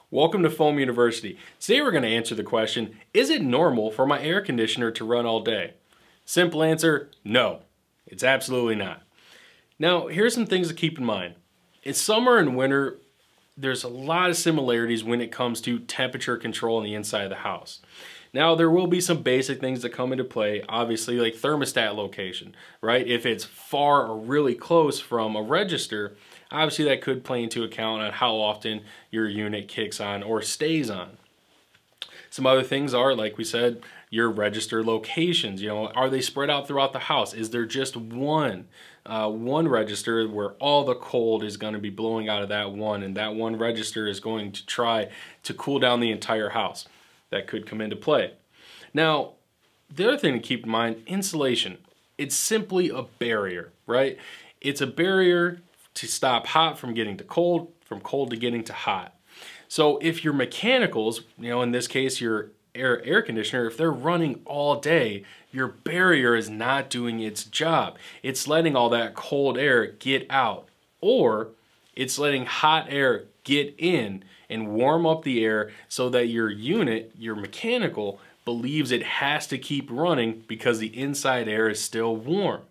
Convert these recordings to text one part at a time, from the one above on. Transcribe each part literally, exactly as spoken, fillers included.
Welcome to Foam University. Today we're going to answer the question, is it normal for my air conditioner to run all day? Simple answer, no. It's absolutely not. Now, here's some things to keep in mind. In summer and winter, there's a lot of similarities when it comes to temperature control on the inside of the house. Now, there will be some basic things that come into play, obviously like thermostat location, right? If it's far or really close from a register, obviously that could play into account on how often your unit kicks on or stays on. Some other things are, like we said, your register locations. You know, are they spread out throughout the house? Is there just one, uh, one register where all the cold is going to be blowing out of that one, and that one register is going to try to cool down the entire house? That could come into play. Now, the other thing to keep in mind, insulation. It's simply a barrier, right? It's a barrier to stop hot from getting to cold, from cold to getting to hot. So if your mechanicals, you know, in this case your air, air conditioner, if they're running all day, your barrier is not doing its job. It's letting all that cold air get out, or it's letting hot air get in and warm up the air so that your unit, your mechanical, believes it has to keep running because the inside air is still warm.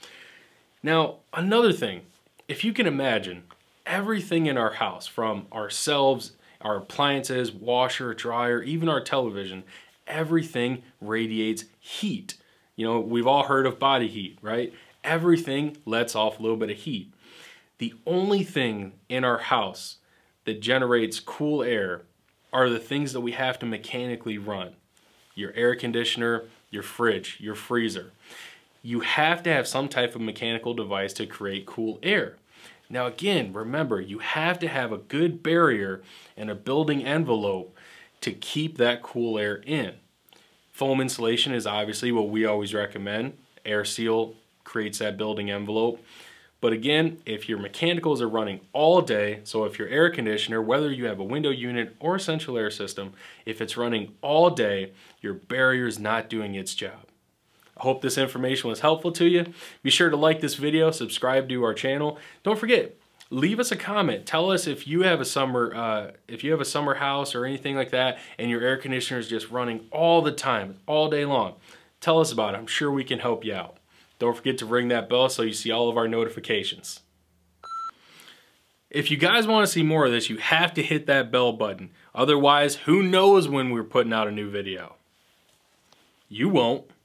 Now, another thing, if you can imagine, everything in our house, from ourselves, our appliances, washer, dryer, even our television, everything radiates heat. You know, we've all heard of body heat, right? Everything lets off a little bit of heat. The only thing in our house that generates cool air are the things that we have to mechanically run. Your air conditioner, your fridge, your freezer. You have to have some type of mechanical device to create cool air. Now again, remember, you have to have a good barrier and a building envelope to keep that cool air in. Foam insulation is obviously what we always recommend. Air seal creates that building envelope. But again, if your mechanicals are running all day, so if your air conditioner, whether you have a window unit or a central air system, if it's running all day, your barrier is not doing its job. I hope this information was helpful to you. Be sure to like this video, subscribe to our channel. Don't forget, leave us a comment. Tell us if you have a summer, uh, if you have a summer house or anything like that, and your air conditioner is just running all the time, all day long. Tell us about it. I'm sure we can help you out. Don't forget to ring that bell so you see all of our notifications. If you guys want to see more of this, you have to hit that bell button. Otherwise, who knows when we're putting out a new video? You won't.